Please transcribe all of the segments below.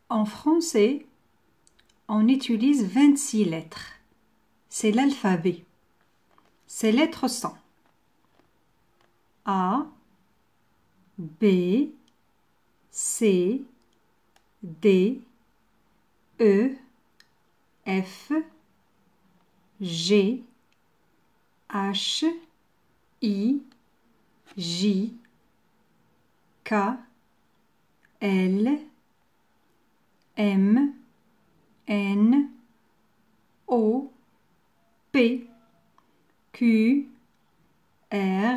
En français, on utilise 26 lettres. C'est l'alphabet. Ces lettres sont A, B, C, D, E, F, G, H, I, J, K, L, M, N, O, P, Q, R,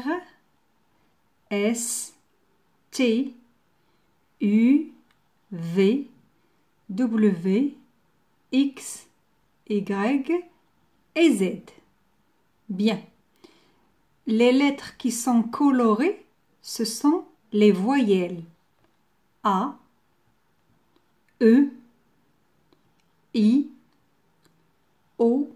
S, T, U, V, W, X, Y et Z. Bien. Les lettres qui sont colorées, ce sont les voyelles A, E, I, O,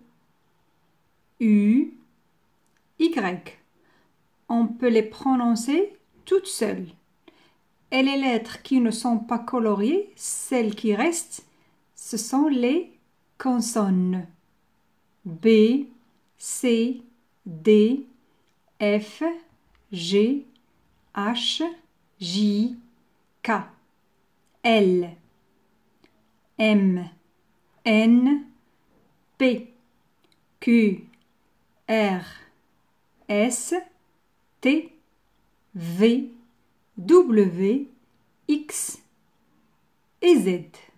U, Y. On peut les prononcer toutes seules. Et les lettres qui ne sont pas coloriées, celles qui restent, ce sont les consonnes. B, C, D, F, G, H, J, K, L, M, N, P, Q, R, S, T, V, W, X et Z.